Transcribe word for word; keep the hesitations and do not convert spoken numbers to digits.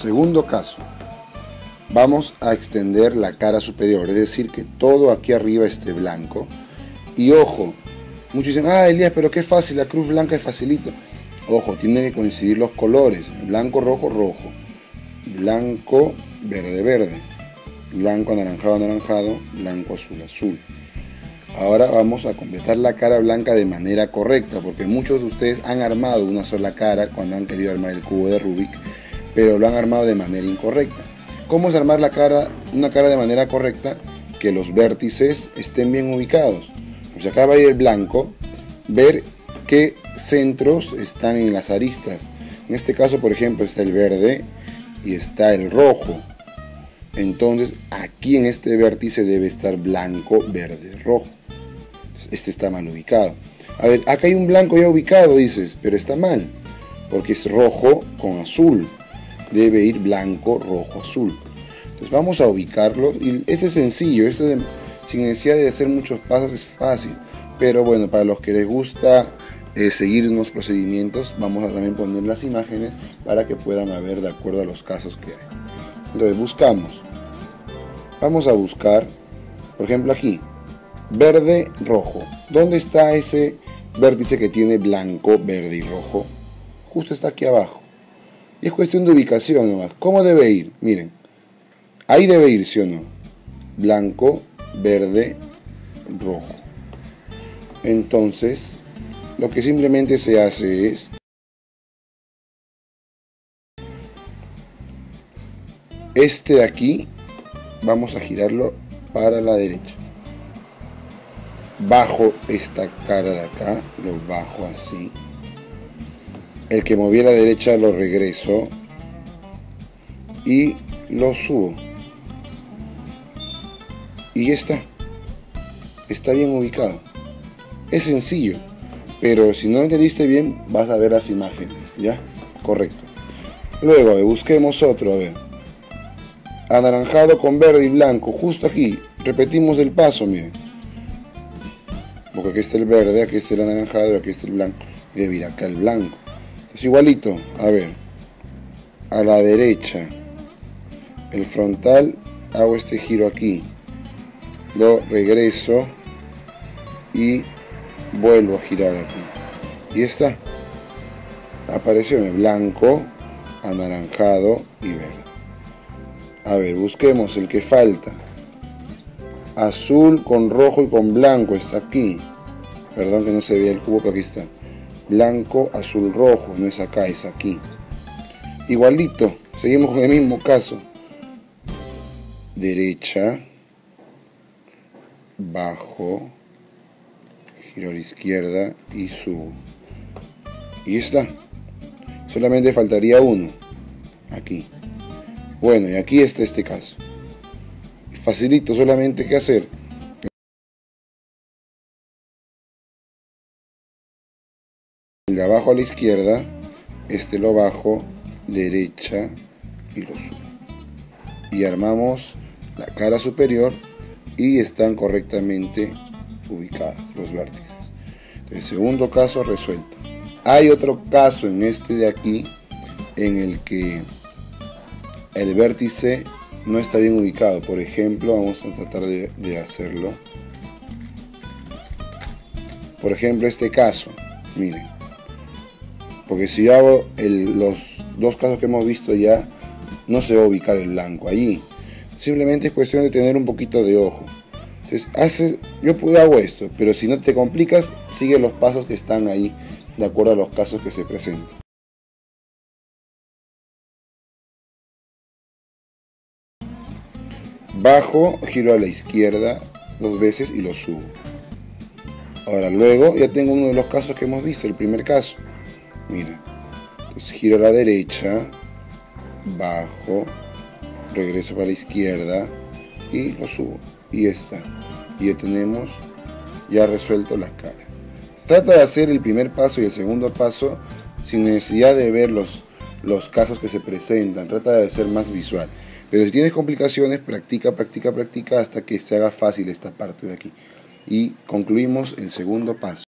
Segundo caso, vamos a extender la cara superior, es decir, que todo aquí arriba esté blanco. Y ojo, muchos dicen, ah, Elías, pero qué fácil, la cruz blanca es facilito. Ojo, tienen que coincidir los colores, blanco, rojo, rojo, blanco, verde, verde, blanco, anaranjado, anaranjado, blanco, azul, azul. Ahora vamos a completar la cara blanca de manera correcta, porque muchos de ustedes han armado una sola cara cuando han querido armar el cubo de Rubik, pero lo han armado de manera incorrecta. ¿Cómo es armar la cara, una cara de manera correcta? Que los vértices estén bien ubicados. Pues acá va a ir el blanco, ver qué centros están en las aristas. En este caso, por ejemplo, está el verde y está el rojo. Entonces, aquí en este vértice debe estar blanco, verde, rojo. Este está mal ubicado. A ver, acá hay un blanco ya ubicado, dices, pero está mal, porque es rojo con azul. Debe ir blanco, rojo, azul. Entonces vamos a ubicarlo. Y este es sencillo, este de, sin necesidad de hacer muchos pasos, es fácil. Pero bueno, para los que les gusta eh, seguir unos procedimientos, vamos a también poner las imágenes para que puedan ver de acuerdo a los casos que hay. Entonces buscamos. Vamos a buscar, por ejemplo aquí, verde, rojo. ¿Dónde está ese vértice que tiene blanco, verde y rojo? Justo está aquí abajo. Y es cuestión de ubicación nomás. ¿Cómo debe ir? Miren, ahí debe ir, ¿sí o no? Blanco, verde, rojo. Entonces, lo que simplemente se hace es este de aquí, vamos a girarlo para la derecha. Bajo esta cara de acá, lo bajo así. El que moví a la derecha lo regreso y lo subo. Y ya está. Está bien ubicado. Es sencillo, pero si no entendiste bien, vas a ver las imágenes, ¿ya? Correcto. Luego, a ver, busquemos otro, a ver. Anaranjado con verde y blanco, justo aquí. Repetimos el paso, miren. Porque aquí está el verde, aquí está el anaranjado y aquí está el blanco. Y debe ir acá el blanco. Entonces igualito, a ver. A la derecha. El frontal, hago este giro aquí. Lo regreso. Y vuelvo a girar aquí. Y está. Apareció en blanco, anaranjado y verde. A ver, busquemos el que falta. Azul con rojo y con blanco está aquí. Perdón que no se vea el cubo, pero aquí está. Blanco, azul, rojo. No es acá, es aquí. Igualito. Seguimos con el mismo caso. Derecha. Bajo. Giro a la izquierda y subo. Y está. Solamente faltaría uno. Aquí. Bueno, y aquí está este caso. Facilito, solamente que hacer. El de abajo a la izquierda, este lo bajo, derecha y lo subo. Y armamos la cara superior y están correctamente ubicados los vértices. El segundo caso resuelto. Hay otro caso en este de aquí en el que el vértice no está bien ubicado. Por ejemplo, vamos a tratar de, de hacerlo. Por ejemplo, este caso, miren. Porque si hago el, los dos casos que hemos visto ya, no se va a ubicar el blanco allí. Simplemente es cuestión de tener un poquito de ojo. Entonces, haces, yo hago esto, pero si no te complicas, sigue los pasos que están ahí, de acuerdo a los casos que se presentan. Bajo, giro a la izquierda dos veces y lo subo. Ahora luego ya tengo uno de los casos que hemos visto, el primer caso. Mira, entonces giro a la derecha, bajo, regreso para la izquierda y lo subo. Y está. Y ya tenemos ya resuelto la cara. Trata de hacer el primer paso y el segundo paso sin necesidad de ver los, los casos que se presentan. Trata de ser más visual. Pero si tienes complicaciones, practica, practica, practica hasta que se haga fácil esta parte de aquí. Y concluimos el segundo paso.